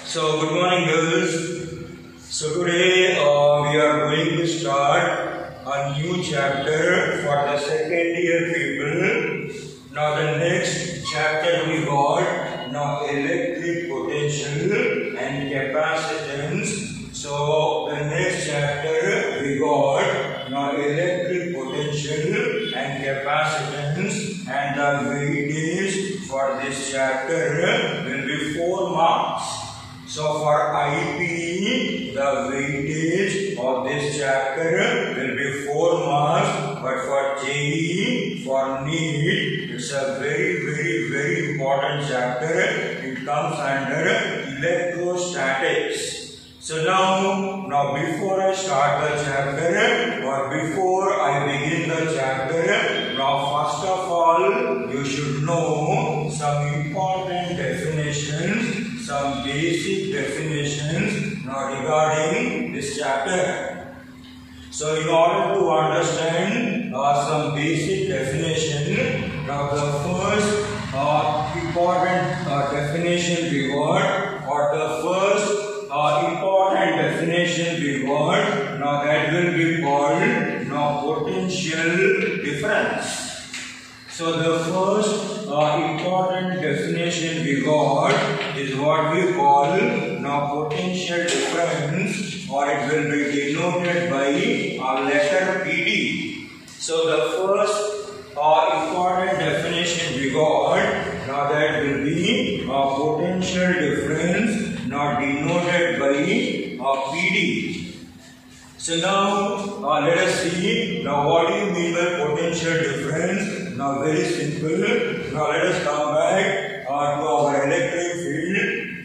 So good morning girls. So today we are going to start a new chapter for the second year people. Now the next chapter we got now electric potential and capacitance. So the next chapter we got now electric potential and capacitance, and the weightage for this chapter will be 4 marks. So for IP, the weightage of this chapter will be 4 marks, but for JEE, for NEET, it's a very important chapter. It comes under electrostatics. So now before I start the chapter, or before I begin the chapter, now first of all, you should know some important definitions, some basic definitions now regarding this chapter. So in order to understand some basic definition, now the first important definition we got, or the first important definition we got, now that will be called now potential difference. So the first important definition we got is what we call now potential difference, or it will be denoted by a letter PD. So the first important definition we got, now that will be a potential difference, now denoted by a PD. So now let us see now what do you mean by potential difference. Now very simple. Now let us come back to our electric field.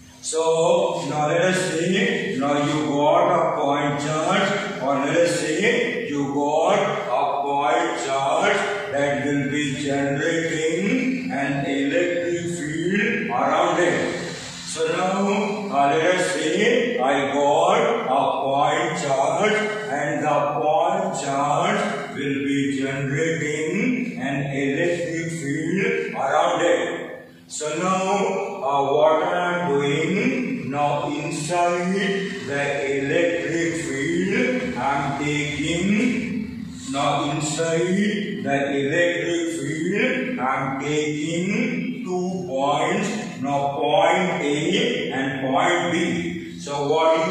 So now let us say now you got a point charge, or let us say you got a point charge that will be generating an electric field around it. So now let us say I got a point charge, and the point charge will be generating an electric field around it. So now what I am doing, now inside the electric field I am taking, now inside the electric field I am taking 2 points, now point A and point B. So what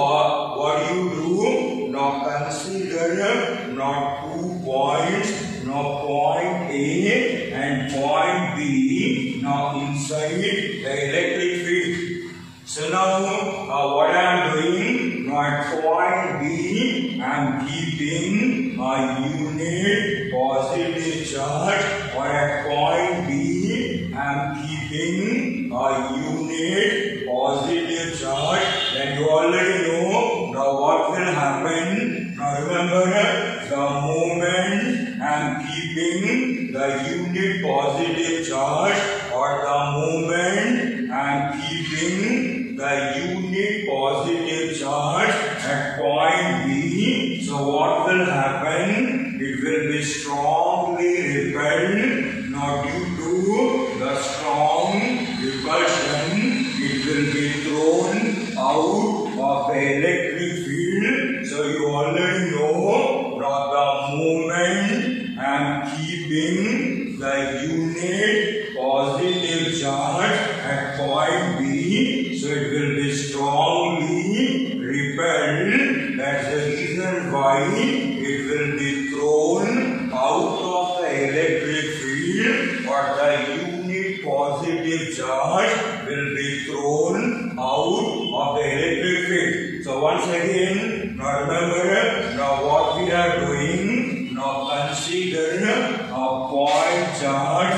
do you do? Now consider now 2 points, now point A and point B, now inside the electric field. So now what I am doing, now at point B I am keeping a unit positive charge, or at point B I am keeping a unit positive charge. And you already know now what will happen. Now remember the moment I am keeping the unit positive charge, or the moment I am keeping the unit positive charge at point B. So what will happen? It will be strongly repelled. Now due to the strong repulsion, it will be thrown out of the electric field. So you already know now the moment I am keeping the unit positive charge at point B, so it will be strongly repelled. That's the reason why it will be thrown out of the electric field, or the unit positive charge will be thrown out of the electric field. So once again, now remember now what we are doing. Now consider a point charge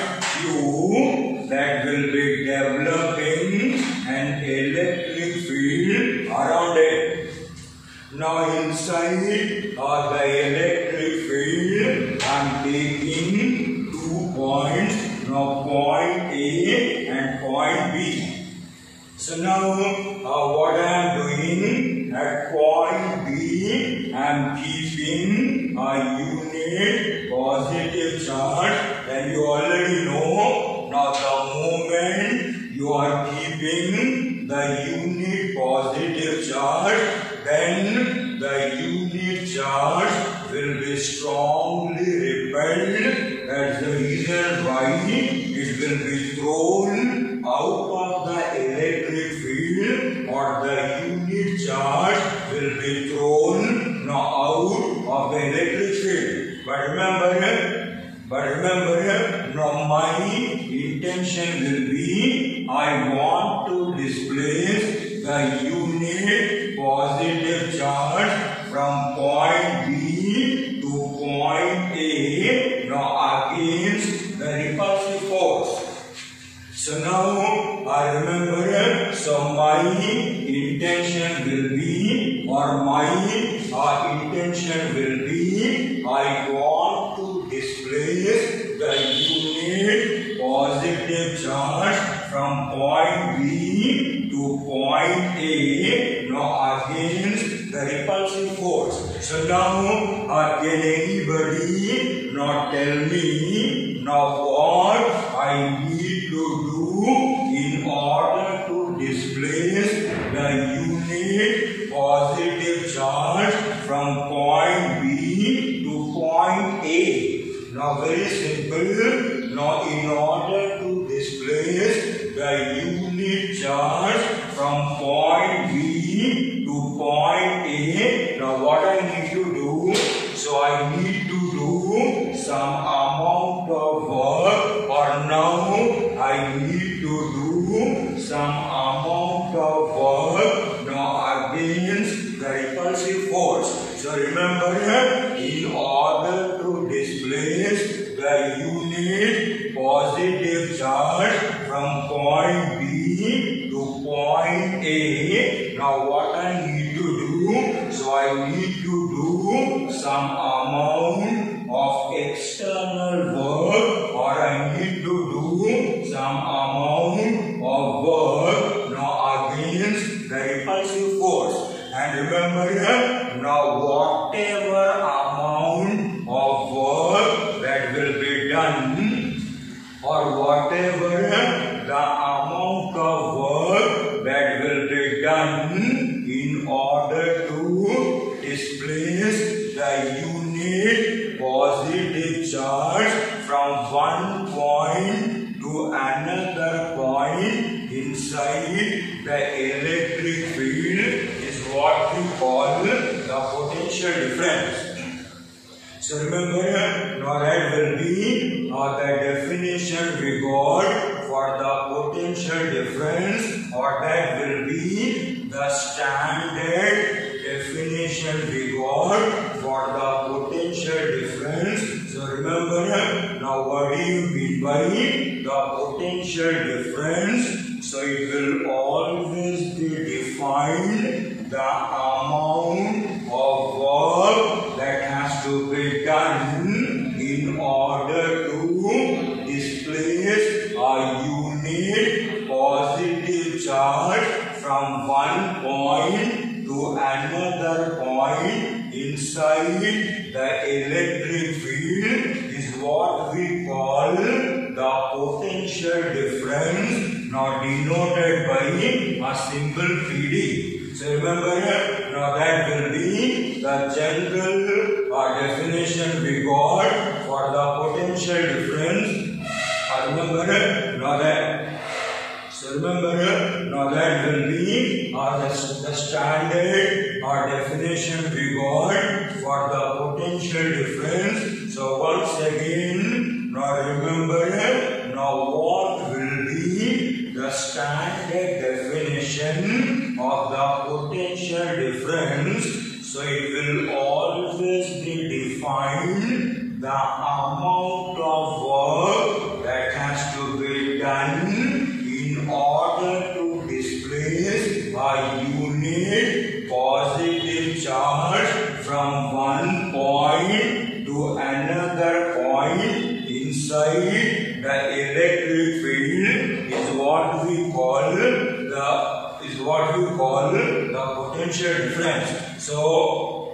Q that will be developing an electric field around it. Now inside the electric field I am taking 2 points, now point A and point B. So now what I am doing, at point B I am keeping a unit positive charge, and you already know now the moment you are are keeping the unit positive charge, then the unit charge will be strongly repelled. That's the reason why it will be thrown out of the electric field, or the unit charge will be thrown out of the electric field. But remember, now my intention will be, I want to displace the unit positive charge from point B to point A, now against the repulsive force. So now I remember, so my intention will be, or my intention will be, I want to displace the unit positive charge from point B to point A, now against the repulsive force. So now can anybody now tell me now what I need to do in order to displace the unit positive charge from point B to point A? Now very simple. Now in order to displace the unit charge from point B to point A, now what I need to do? So I need to do some amount of work, or now I need to do some amount of work now against the repulsive force. So remember, in order to displace the unit positive charge from point B to point A, now what I need to do? So I need to do some amount of external work, or I need to do some amount of work now against the repulsive force. And remember, now whatever amount of work that will be done, or whatever the amount of work that will be done in order to displace the unit positive charge from one point to another point inside the electric field is what we call the potential difference. So remember, now that will be the definition we got for the potential difference, or that will be the standard definition we got for the potential difference. So remember, now what do you mean by the potential difference? So it will always be defined the amount of work that has to be done in order to displace a unit positive charge from one point to another point inside the electric field is what we call the potential difference, now denoted by a symbol PD. So remember, now that will be the general definition we got for the potential difference. Remember, now that. So remember, now that will be the standard definition we got for the potential difference. So once again, now remember, now what will be the standard definition of the potential difference? So it will always be defined the amount of work that has to be done in order to displace a unit positive charge from one point to another point inside the electric field is what we call the potential difference. So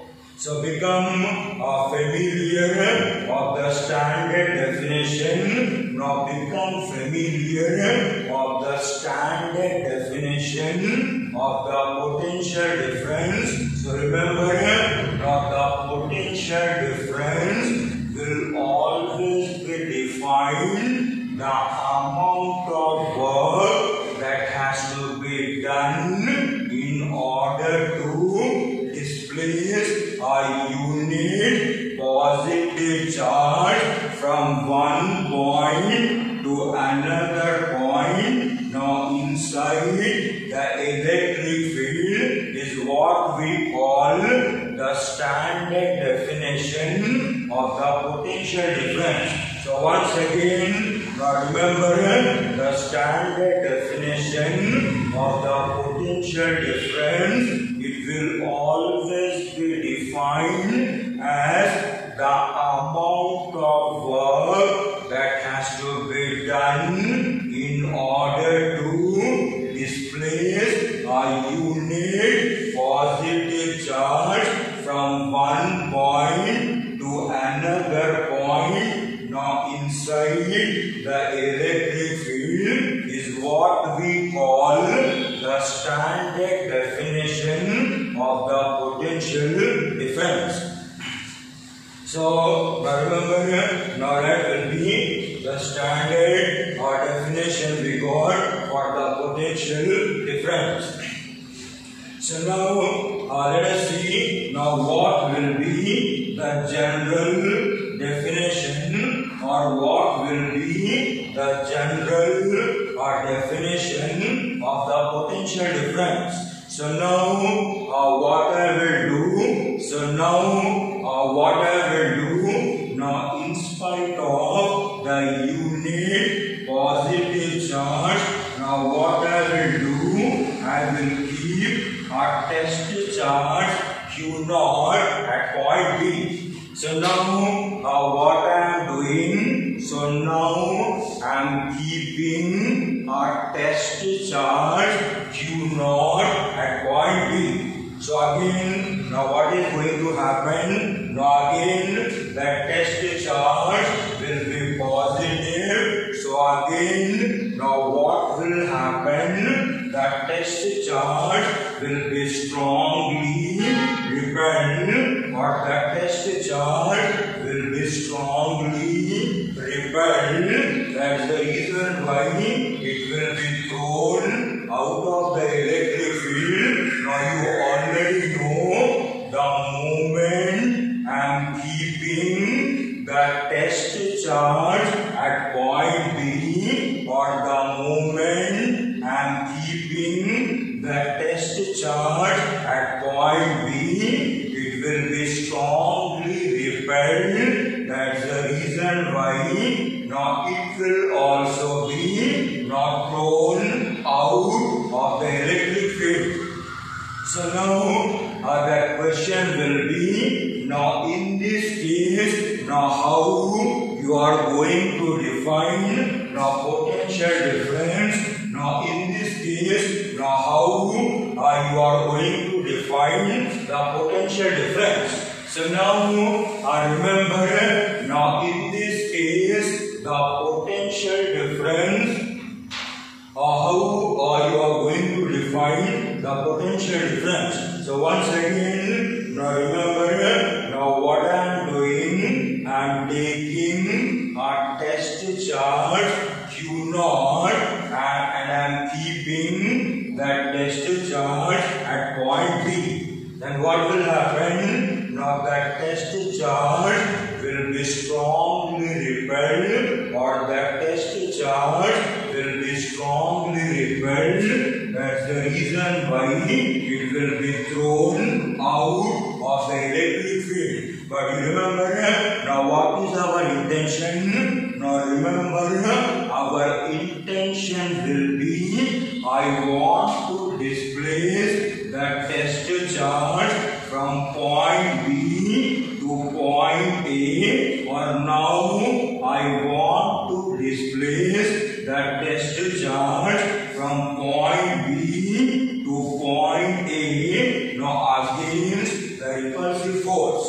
So become familiar of the standard definition. Now become familiar of the standard definition of the potential difference. So remember, the potential difference will always be defined the amount of work that has to be done in order to displace a unit positive charge from one point to another point. Now inside the electric field is what we call the standard definition of the potential difference. So once again, remember the standard definition of the potential difference. It will always be defined as the amount of work that has to be done in order to displace a unit positive charge from one point to another point. Now inside the electric field is what we call the standard definition of the potential difference. So remember, now that will be the standard or definition we got for the potential difference. So now let us see now what will be the general definition, or what will be the general or definition of the potential difference. So now what I will do, now in spite of the unit positive charge, now what I will do, I will keep a test charge Q0 at point B. So now what I am doing, so now I am keeping a test charge Q0 at point B. So again, now what is going to happen? Now again, the test charge will be positive. So again, now what will happen? The test charge will be strongly repelled, or the test charge will be strongly repelled. That's the reason why it will be thrown out of the electric field. Now you already know the moment I am keeping the test charge at point B, or the moment I am keeping the test charge at point B, it will be strongly repelled. That's the reason why now it will also be not thrown out of the electric field. So now that question will be, now in this case, now how you are going to define now potential difference. Now in this case, now how you are going to define the potential difference. So now remember, now in this case, the potential difference, how you are going to define the potential difference. So once again, now remember, now what I am doing, I am taking a test charge Q0 and I am keeping that test charge at point B. Then what will happen? Now that test charge will be strongly repelled, or that test charge will be strongly repelled. That's the reason why it will be thrown out of the electric field. But you remember, now what is our intention? Now remember, our intention will be, I want to displace the test charge from point B to point A, or now I want to displace the test charge from point B to point A, now against the repulsive force.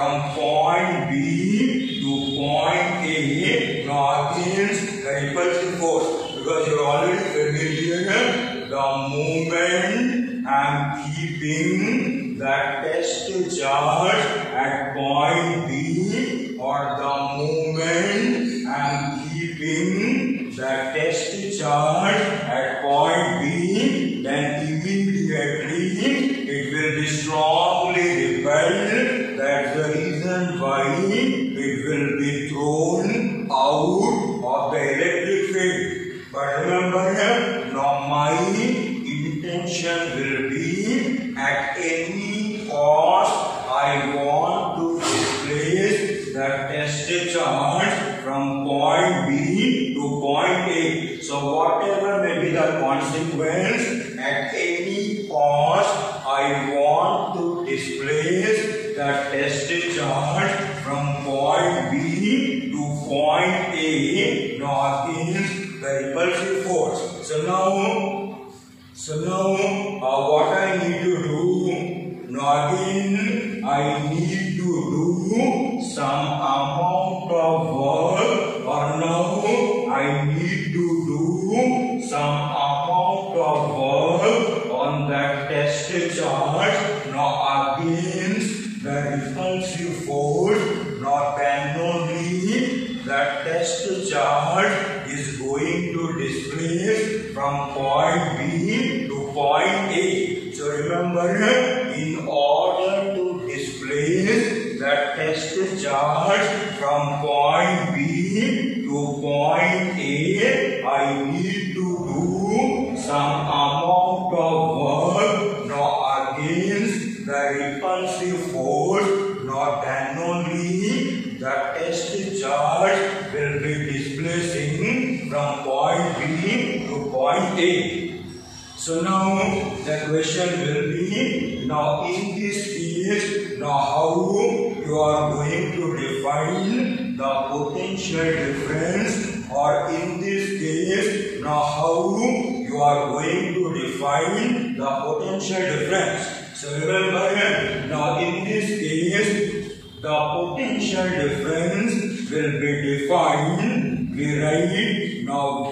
from point B to point A now against the repulsive force, because you are already familiar the moment I am keeping the test charge at point B, or the moment I am keeping the test charge at point B, then immediately it will be strongly repelled. That's the reason why it will be thrown out of the electric field. But remember, now my intention will be at any cost I want to displace the test charge from point B to point A. So whatever may be the consequence, at any cost I want to displace the test charge from point B to point A now against the repulsive force. So now what I need to do, now again I need to do some amount of work, or now I need to do some amount of work on that test charge now against the repulsive force. Now then only the test charge is going to displace from point B to point A. So remember, in order to displace the test charge from point B to point A, I need to do some amount of work now against the repulsive force. Now then only the test charge will be displacing from point B to point A. So now the question will be, now in this case, now how you are going to define the potential difference, or in this case, now how you are going to define the potential difference. So remember, now in this case, the potential difference will be defined. We write now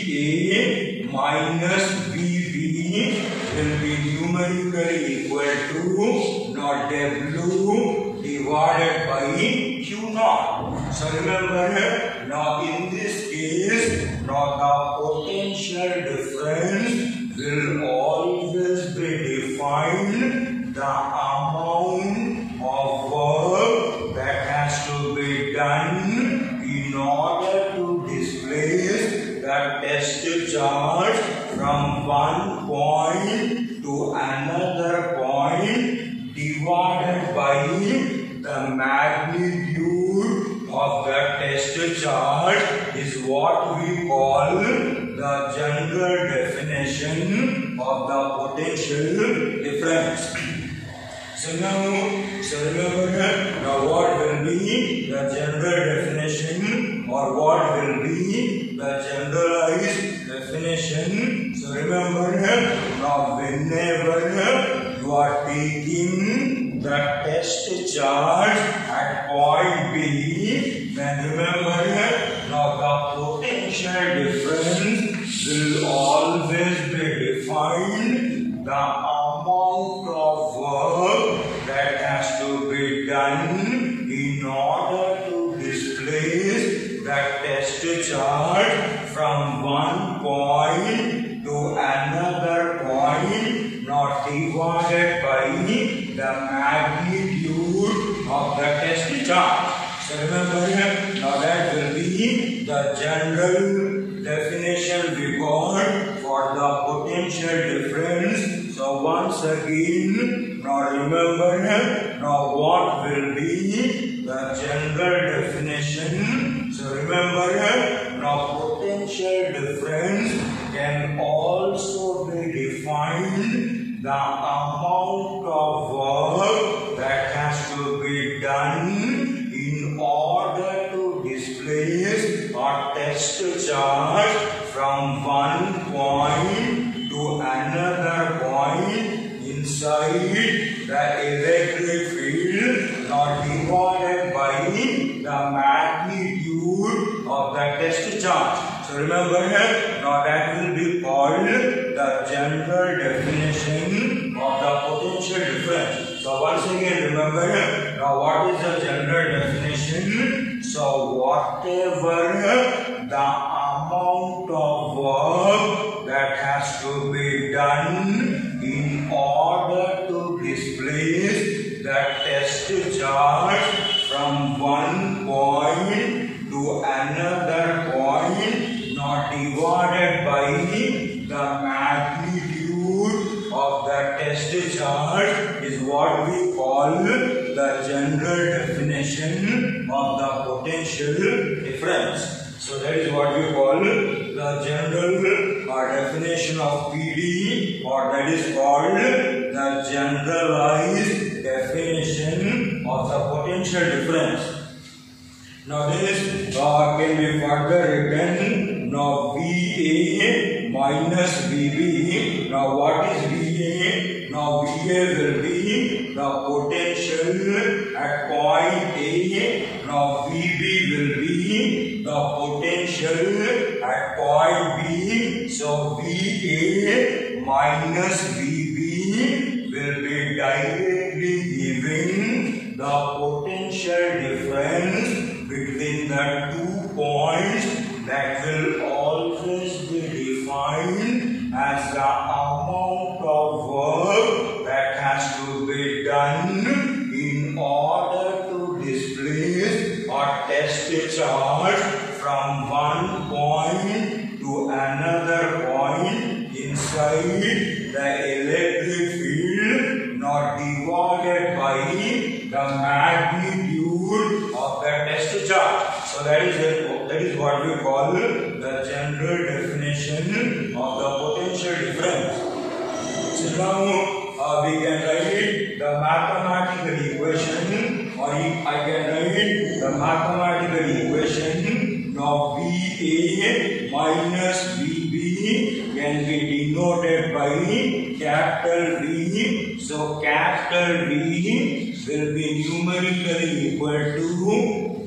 VA minus VB will be numerically equal to now W divided by Q naught. So remember, now in this case, now the potential difference will always be defined the amount of work that has to be done in order to displace the test charge from one point to another point divided by the magnitude of the test charge is what we call the general definition of the potential difference. So remember, now what will be the general definition, or what will be the generalized definition? So remember, now whenever you are taking the test charge at point B, then remember, now the potential difference will always be defined the amount of work that has to be done in order to displace the test charge from one point to another point, not divided by the magnitude of the test charge. So remember, now that will be the general definition we got for the potential difference. So once again, now remember, now what will be the general definition? So remember, now potential difference can also be defined the amount of work that has to be done in order to displace a test charge from one point to another point inside the electric field, not divided So remember here, now that will be called the general definition of the potential difference. So once again remember here, now what is the general definition? So whatever the amount of work that has to be done in order to displace the test charge from one point to another point, not divided by the magnitude of the test charge, is what we call the general definition of the potential difference. So that is what we call the general definition of PD, or that is called the generalized definition of the potential difference. Now this can be further written, now VA minus VB. Now what is VA? Now VA will be the potential at point A. Now VB will be the potential at point B. So VA minus VB will be directly giving the potential difference between the 2 points that will always be defined as the amount of work that has to be done in order to displace or test charge from one point to another point inside the electric field, not divided by the magnitude of the test charge. So that is what we call the general definition of the potential difference. So now we can write the mathematical equation, or I can write the mathematical equation. Now VA minus VB can be denoted by capital V. So capital V will be numerically equal to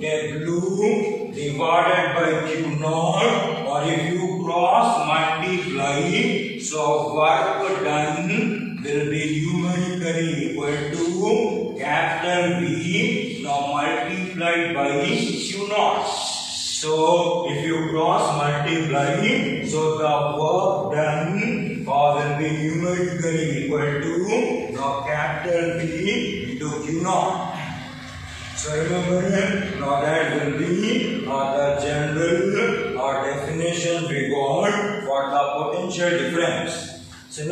W divided by Q naught, or if you cross multiply, so work done will be numerically equal to capital V now multiplied by Q naught. So if you cross multiply, so the work done will be numerically equal to now capital V into Q naught. So remember here, now that will be the general definition we got for the potential difference. So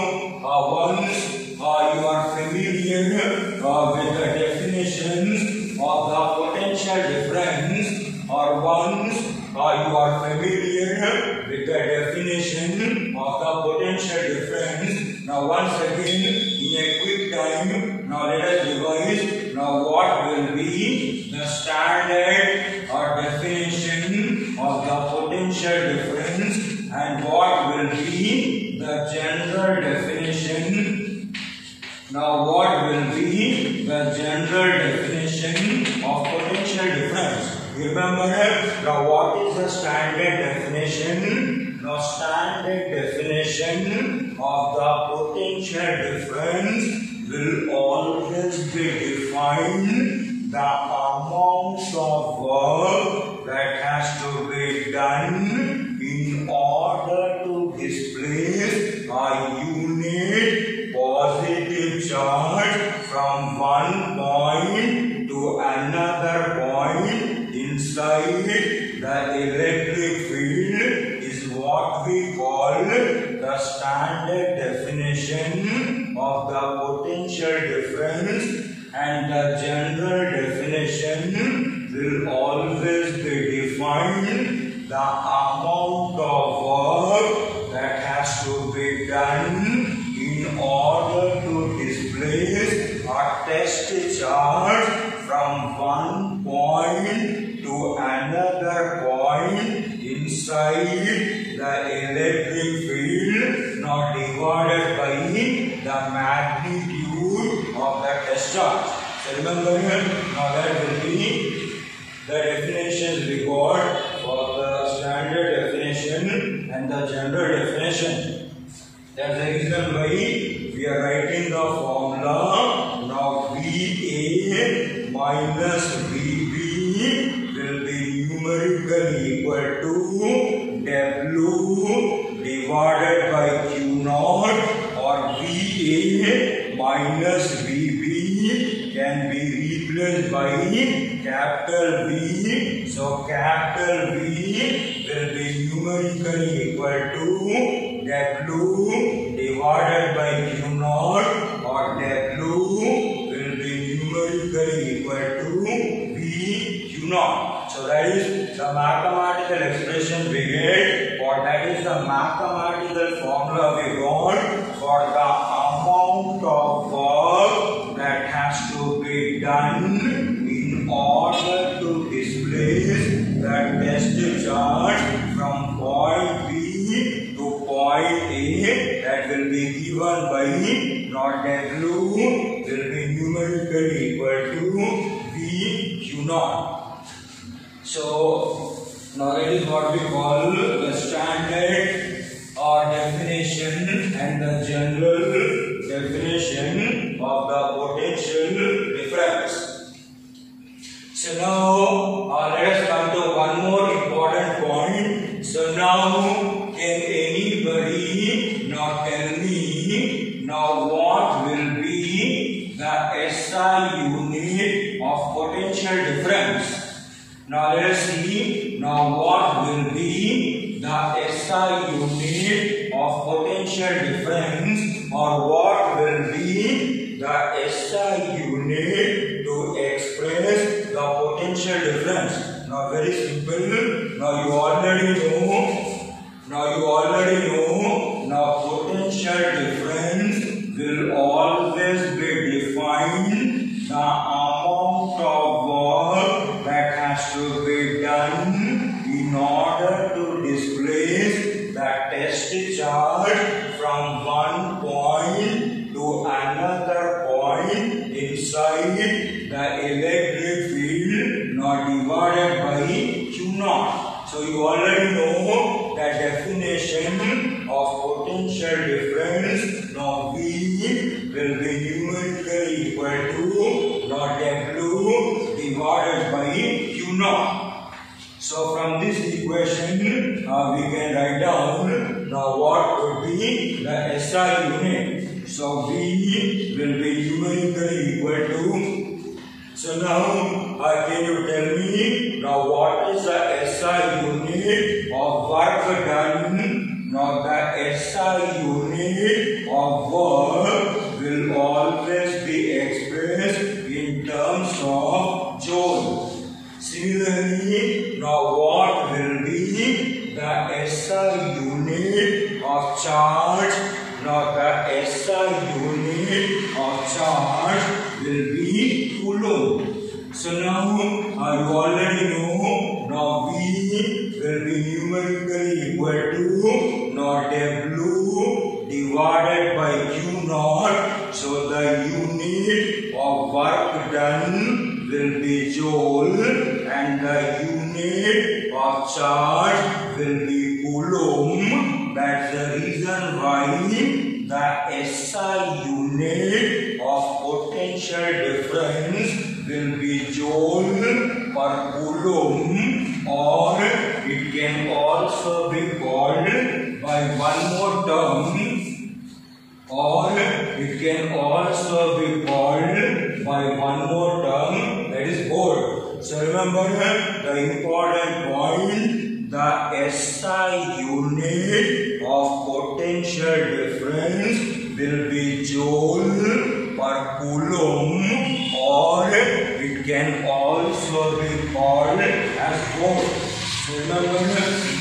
now once you are familiar with the definitions of the potential difference, or once you are familiar with the definition of the potential difference, now once again in a quick time, now let us revise now what will be the standard definition of the potential difference and what will be the general definition. Now what will be the general definition of potential difference? Remember now what is the standard definition? Now standard definition of the potential difference will always be defined the amount of work that has to be done in order to displace a unit positive charge from one point to another point inside the electric field is what we call the standard definition of the potential difference, and the general definition will always be defined the amount of work that has to be done in order to displace a test charge from one point to another point inside the electric field, not divided by the magnitude of the test charge. So remember here, now that will be the definitions we got for the standard definition and the general definition. That's the reason why we are writing the formula. Now VA minus VB will be numerically equal to W divided by Q naught, or VA minus VB can be replaced by capital V. So capital V will be numerically equal to W divided by Q naught, or W will be numerically equal to V Q naught. So that is the mathematical expression we get, or that is the mathematical formula we got for the amount of work that has to be done in order to displace the test charge from point B to point A. That will be given by not W will be numerically equal to V Q naught. So now that is what we call the standard or definition and the general definition of the potential difference. So now let us come to one more important point. So now can anybody now tell me now what will be the SI unit of potential difference? Now let us see now what will be the SI unit of potential difference, or what will be the SI unit to express the potential difference. Now very simple. Now you already know. Now potential difference will always be defined the amount of work that has to be done in order to displace the test charge from one point to another point inside the electric field, now divided by Q naught. So you already know the definition of potential difference. Now V will be numerically equal to now W divided by Q naught. So from this equation we can write down now what would be the SI unit. So V will be numerically equal to. So now can you tell me now what is the SI unit of work done? Now the SI unit of work will always be expressed in terms of joule. Similarly, now what will be the SI unit of charge? Now the SI unit of charge will be Coulomb. So now you already know now V will be numerically equal to now W divided by Q naught. So the unit of work done will be joule, and the unit of charge will be Coulomb. That's the reason why the SI unit of potential difference will be joule per coulomb, or it can also be called by one more term, that is volt. So remember the important point, the SI unit of potential difference will be joule per coulomb, or it can also be called as volt. So remember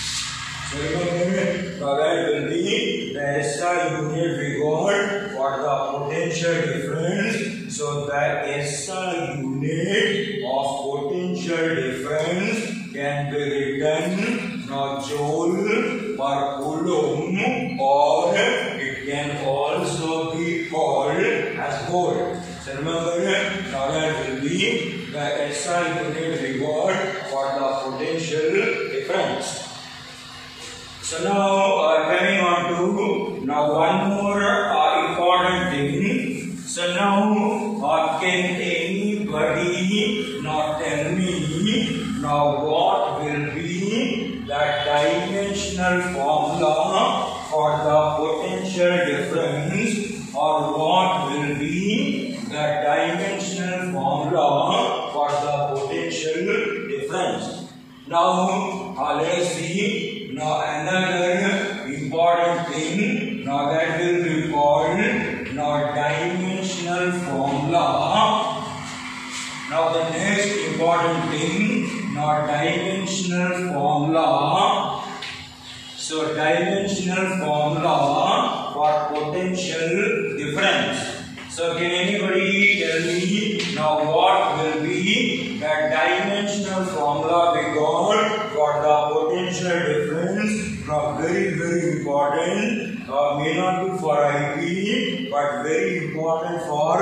that will be the SI unit we got for the potential difference. So the SI unit of potential difference can be written now joule per coulomb, or it can also be called as volt. So remember now that will be the SI unit we got for the potential difference. So now coming on to now one more important thing. So now can anybody now tell me now what will be the dimensional formula for the potential difference, or what will be the dimensional formula for the potential difference? Now let us see now another important thing now that will be called now dimensional formula. Now the next important thing now dimensional formula. So dimensional formula for potential difference. So can anybody tell me now what will be the dimensional formula we got for the potential difference? Now very important. May not be for IP, but very important for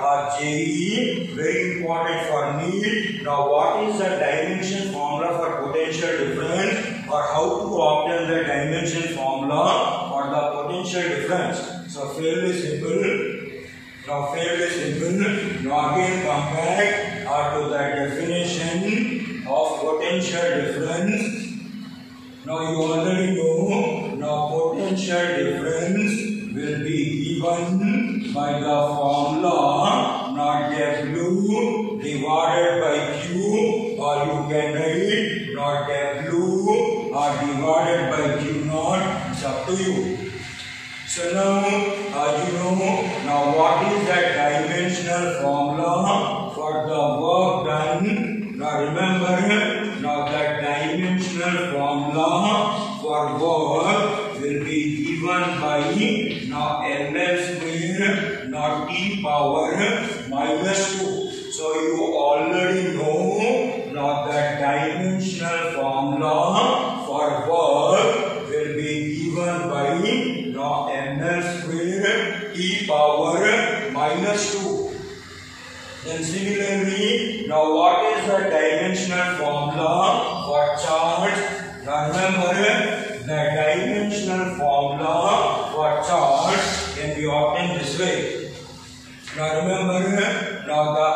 JEE, very important for NEET. Now what is the dimension formula for potential difference, or how to obtain the dimension formula for the potential difference? So fairly simple. Now fairly simple. Now again come back to the definition of potential difference. Now you already know now potential difference will be given by the formula now W divided by Q, or you can write now W divided by Q naught. It's up to you. So now you know now what is the dimensional formula for the work done. Now remember now the dimensional formula for work will be given by now ml square now t power minus 2. So you already know now the dimensional formula for work will be given by now ml square t power minus 2. Then similarly, now what is the dimensional formula for charge? Now remember, the dimensional formula for charge can be obtained this way. Now remember, now the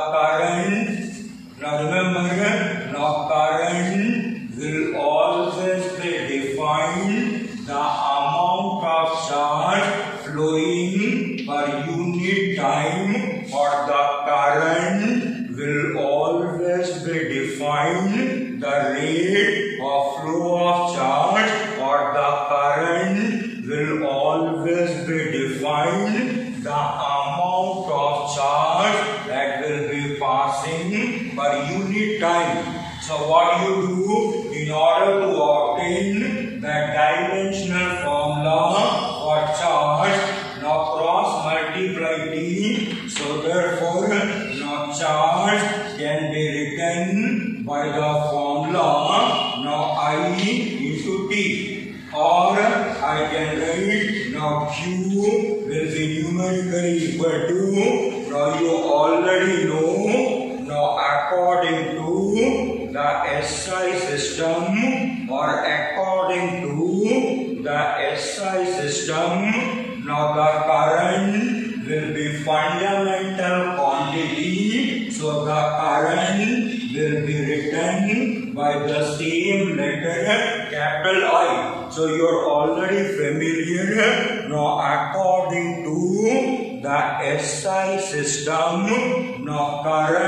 current will always be defined the amount of charge flowing per unit time, or the current will always be defined the rate of flow of charge, or the current will always be defined the amount of charge that will be passing per unit time. So what you do in order to obtain the dimensional formula for charge, now cross multiply T. So therefore now charge can be written by the formula now I into T, or I can write now Q will be numerically equal to, now you already know now according to the SI system, or according to the SI system, now the current will be fundamental quantity. So the current will be written by the same letter capital I. So you are already familiar now according to the SI system, now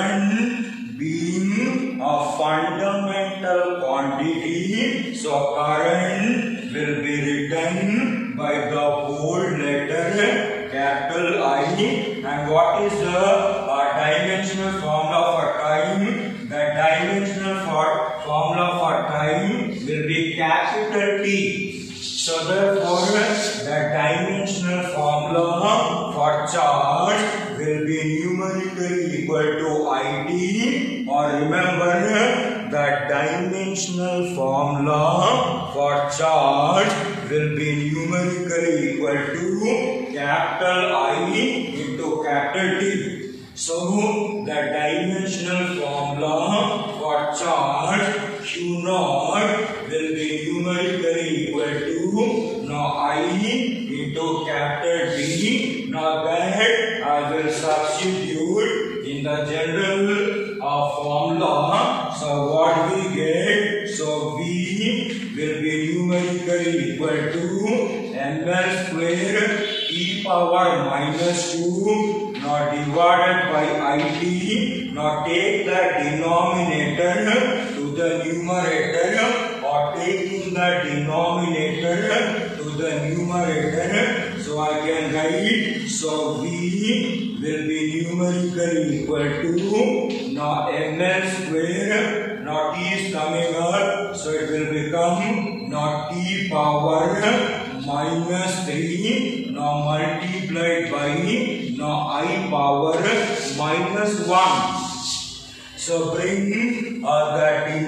current being a fundamental quantity, so current will be written by the bold letter capital I. And what is the dimensional formula for time? The dimensional formula for time will be capital T. So therefore the dimensional formula for charge will be numerically equal to IT, or remember the dimensional formula for charge will be numerically equal to capital I into capital T. So the dimensional formula for charge Q naught will be numerically equal to now I into capital D. Now that I will substitute in the general formula. So what we get? So V will be numerically equal to ml square e power minus 2 now divided by IT. Now take the denominator to the numerator or taking the denominator to the numerator. So I can write, so V will be numerically equal to now ml square. Now t is coming up, so it will become now t power minus 3 now multiplied by now I power minus 1. So bring the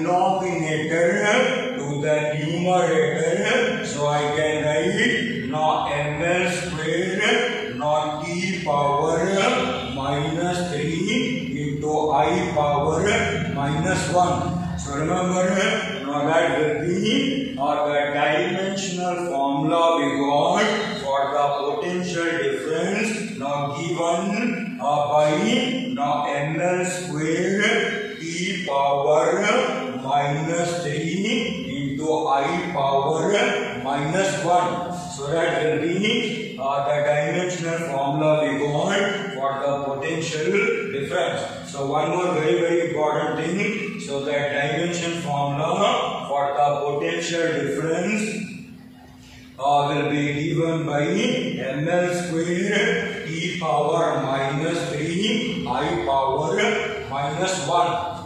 denominator to the numerator. So I can write now ml square now t power minus 3 into I power minus 1. So remember, now that will be the dimensional formula we got for the potential difference now given by now ml square t power minus 3 into I power minus 1. So that will be the dimensional formula we got for the potential difference. So one more very important thing. So the dimension formula for the potential difference will be given by ml square t power minus 3 I power minus 1.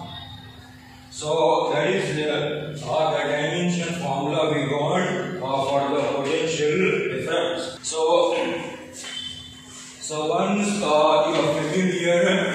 So that is the dimension formula we got for the potential difference. So once you are familiar,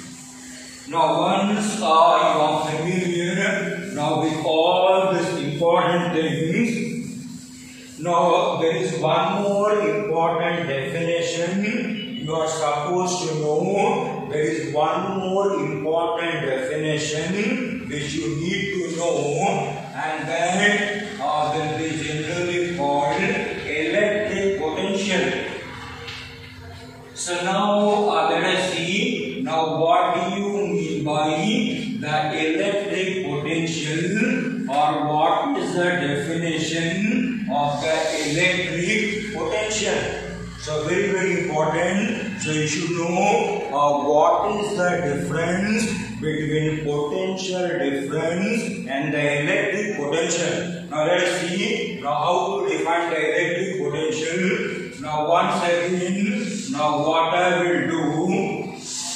now with all these important things, now there is one more important definition you are supposed to know. There is one more important definition which you need to know, and that will be generally called electric potential. So now let us see now what do you mean by the electric potential, or what is the definition of the electric potential. So very important. So you should know what is the difference between potential difference and the electric potential. Now let us see now how to define the electric potential. Now once again, now what I will do,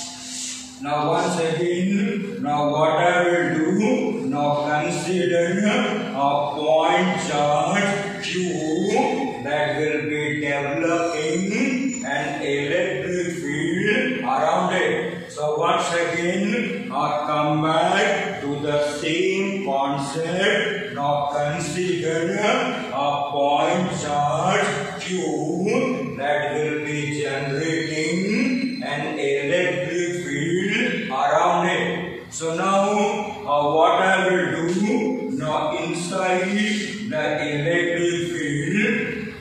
now consider a point charge Q that will be developing an electric field around it. So once again, come back to the same concept. Now consider a point charge Q that will be generating an electric field around it. So now what I will do, now inside the electric field,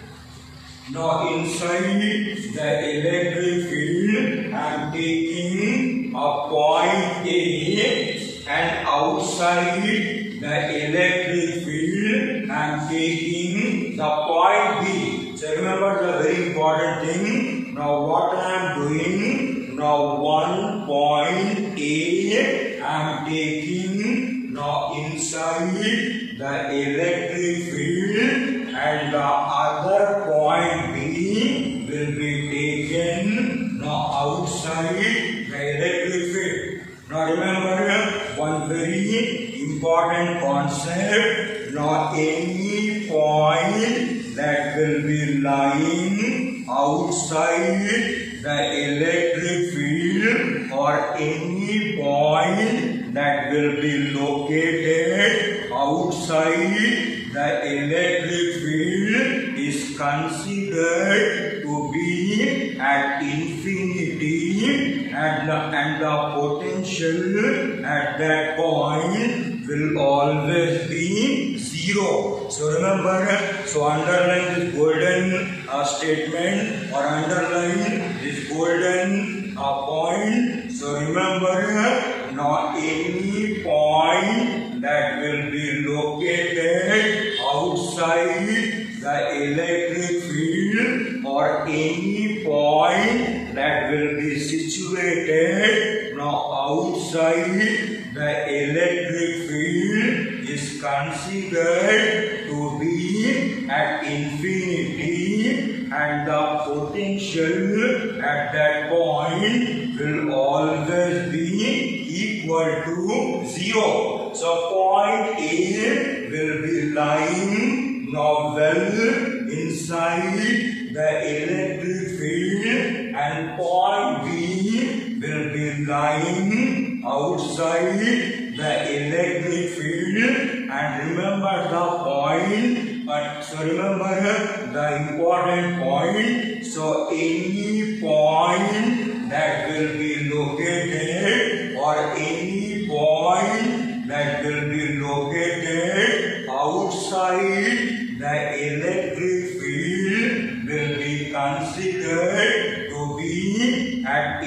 I am taking a point A, and outside the electric field I am taking the point B. So remember the very important thing. Now what I am doing, now one point A I am taking now inside the electric field, and the other point B will be taken now outside the electric field. Now remember one very important concept. Now any point that will be lying outside the electric field, or any point that will be located outside the electric field, is considered to be at infinity, and the potential at that point will always be zero. So remember, so underline this golden statement, or underline this golden point. So remember, now any point that will be located outside the electric field, or any point that will be situated now outside the electric field, is considered to be at infinity, and the potential at that point will always be equal to zero. So point A will be lying now well inside the electric field, and point B will be lying outside the electric field. And remember the point, so remember the important point. So any point that will be located, or any point that will be located outside the electric field will be considered to be at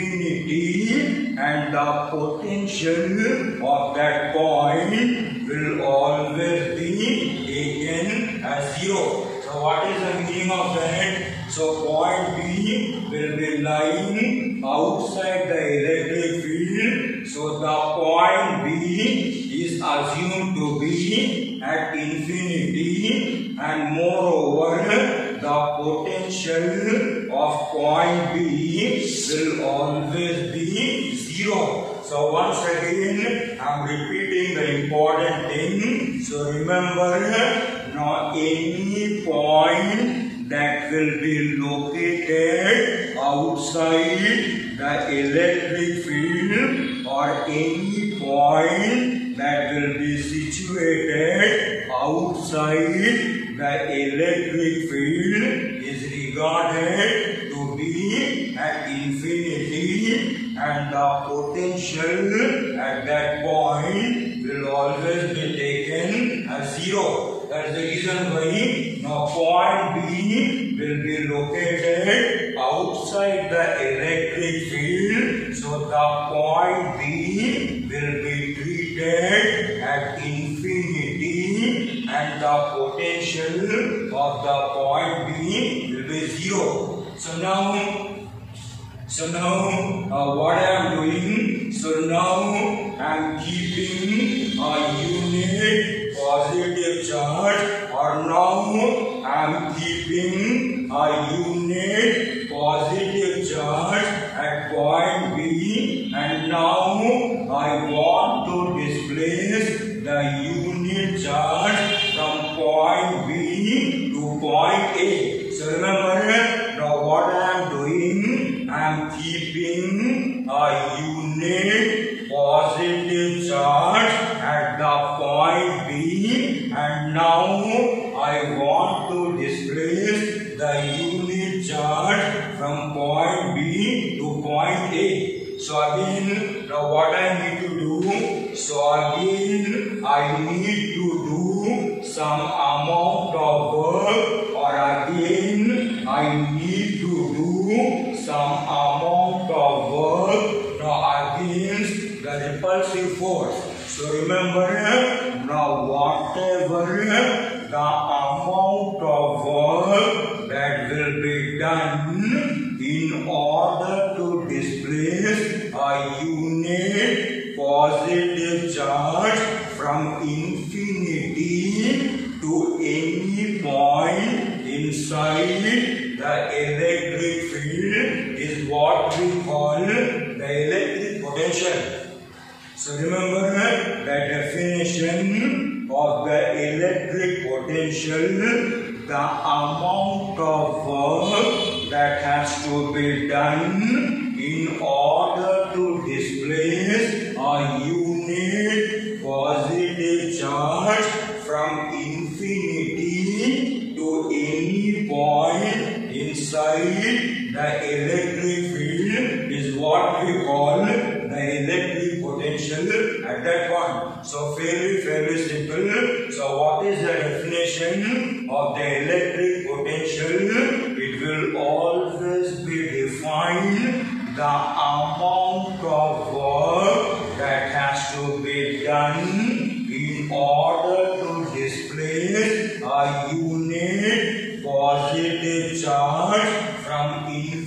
infinity, and the potential of that point will always be taken as zero. So what is the meaning of that? So point B will be lying outside the electric field. So the point B is assumed to be at infinity, and moreover the potential of point B will always be zero. So once again I am repeating the important thing. So remember, now any point that will be located outside the electric field, or any point that will be situated outside the electric field, is regarded to be at infinity, and the potential at that point will always be taken as zero. That's the reason why now point B will be located outside the electric field. So the point B will be treated at infinity, and the potential of the point B will be zero. So now what I am doing? So now I am keeping a unit positive charge, or now I am keeping a unit positive charge at point B, and now I want to displace the unit charge from point B to point A. So remember, now what I am doing, I am keeping a unit positive charge at the point B, and now I want to displace the unit charge from point B to point A. So again, now what I need to do? So again, I need to do some amount of work, or again, I need to do some amount of work now against the repulsive force. So remember, now whatever the amount of work that will be done in order to displace a unit positive charge from infinity to any point inside the electric field is what we call the electric potential. So remember the definition of the electric potential: the amount of work that has to be done in order to displace a unit positive charge from infinity to any point inside the electric field is what what we call the electric potential at that point. So fairly simple. So what is the definition of the electric potential? It will always be defined the amount of work that has to be done in order to displace a unit positive charge from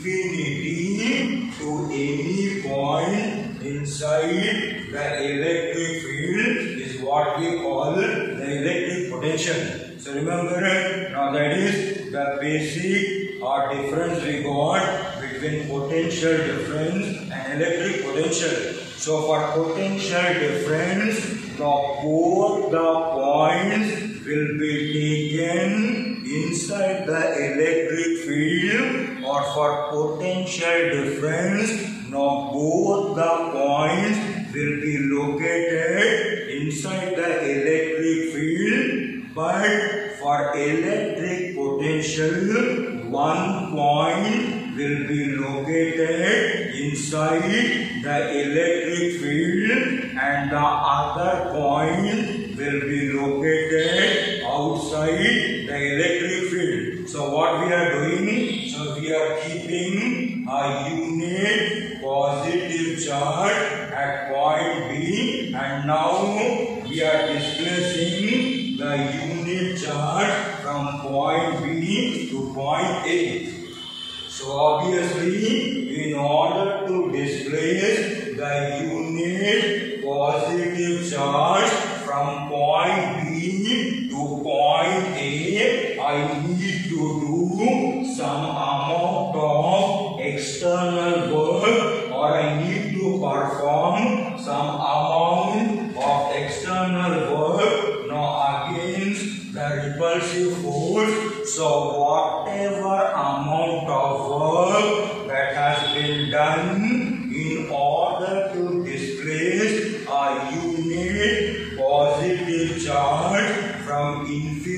infinity to any point inside the electric field is what we call the electric potential. So remember, now that is the basic or difference we got between potential difference and electric potential. So for potential difference, both the points will be taken inside the electric field, or for potential difference, now both the points will be located inside the electric field, but for electric potential, one point will be located inside the electric field and the other point will be located outside the electric field. So what we are doing? So we are keeping a unit positive charge at point B, and now we are displacing the unit charge from point B to point A. So obviously, in order to displace the unit positive charge from point B to point A, I need to do some amount of external work, or I need to perform some amount of external work now against the repulsive force. So whatever amount of work that has been done in order to displace a unit positive charge from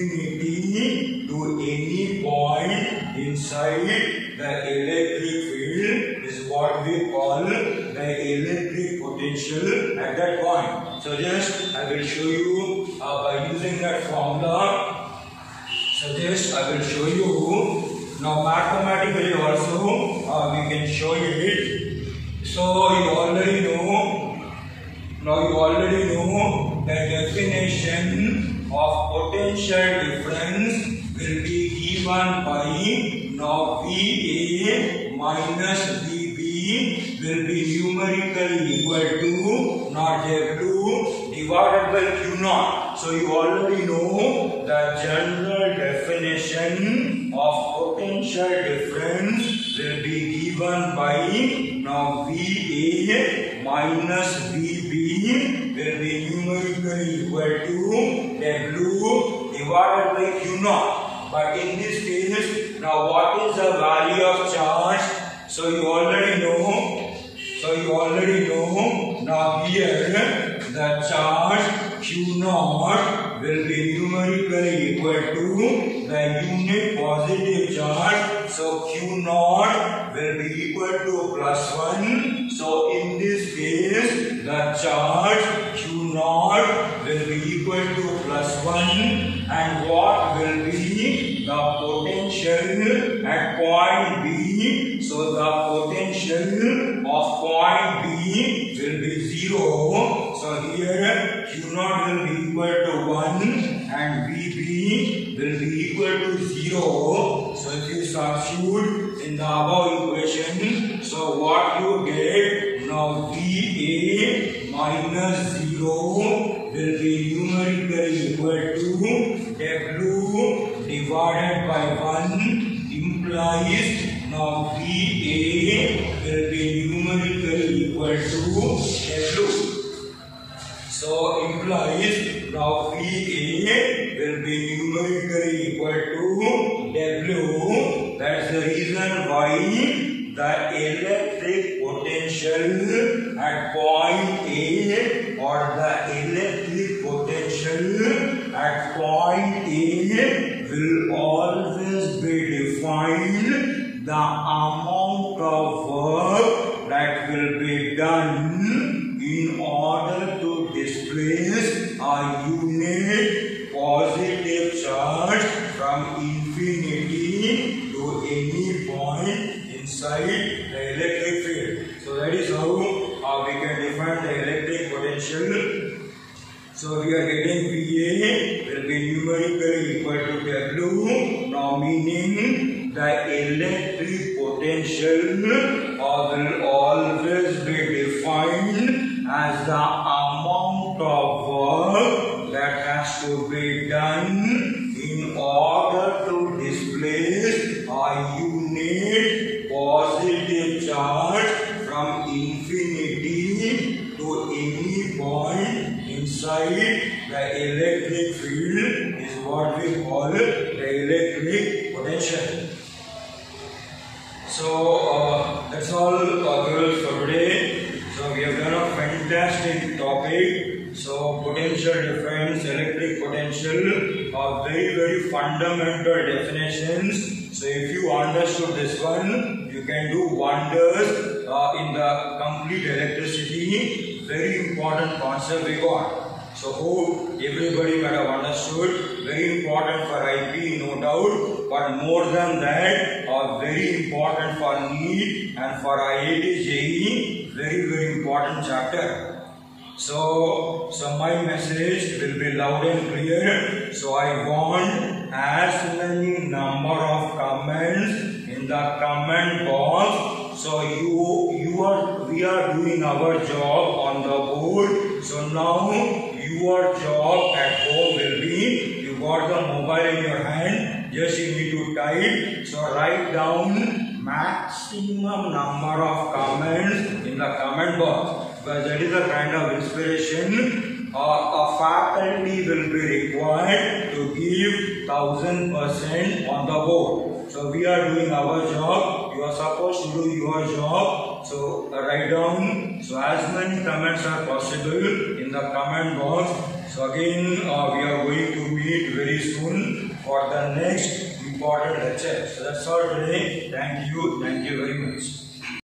infinity to any point inside the electric field is what we call the electric potential at that point. So just I will show you by using that formula. So just I will show you now mathematically also we can show it. So you already know. Now you already know the definition of potential difference will be given by now VA minus VB will be numerically equal to now W divided by Q naught. So you already know the general definition of potential difference will be given by now VA minus VB will be numerically equal to W divided by Q naught. But in this case, now what is the value of charge? So you already know. Now here the charge Q naught will be numerically equal to the unit positive charge. So Q naught will be equal to +1. So in this case, the charge Q naught will be equal to +1, and what will be the potential at point B? So the potential of point B will be 0. So here Q naught will be equal to 1 and VB will be equal to 0. So if you substitute in the above equation, so what you get now, VA minus 0 will be numerically equal to W divided by 1 implies now VA will be numerically equal to W. So implies now VA will be numerically equal to W. That's the reason why the electric potential at point A or the electric potential at point A will always be defined the amount of work that that will be done in order to displace a unit positive charge from infinity to any point inside the electric field. So that is how we can define the electric potential. So we are getting VA will be numerically equal to W, now meaning the electric potential will always be defined as the amount of work that has to be done in order to displace a unit positive charge from infinity to any point inside the electric field is what we call the electric potential. So that's all girls for today. So we have done a fantastic topic. So potential difference, electric potential are very fundamental definitions. So if you understood this one, you can do wonders in the complete electricity. Very important concept we got. So hope everybody might have understood. Very important for IP, no doubt. But more than that, very important for NEET and for IIT JEE. Very important chapter. So my message will be loud and clear. So I want as many number of comments in the comment box. So we are doing our job on the board. So now your job at home will be, you got the mobile in your hand, just you need to type. So write down maximum number of comments in the comment box, because that is the kind of inspiration a faculty will be required to give 1000% on the board. So we are doing our job, you are supposed to do your job. So write down so as many comments are possible in the comment box. So again we are going to meet very soon for the next important lecture. So that's all today. Thank you very much.